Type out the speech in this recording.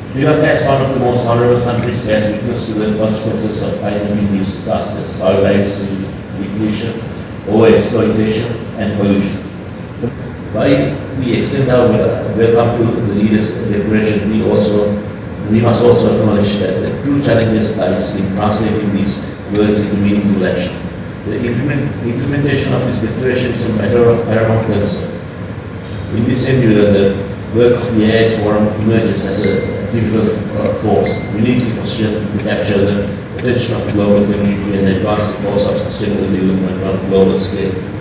Sri Lanka is one of the most vulnerable countries bears witness to the consequences of climate-induced disasters, biodiversity depletion, overexploitation, and pollution. While we extend our welcome to the leaders' declaration, we must also acknowledge that the true challenges lies in translating these words into meaningful action. The implementation of this declaration is a matter of paramount concern. In this endeavor, the work of the AIS Forum emerges as a difficult force, uniquely positioned to capture the attention of the global community and advance the cause of sustainable development on a global scale.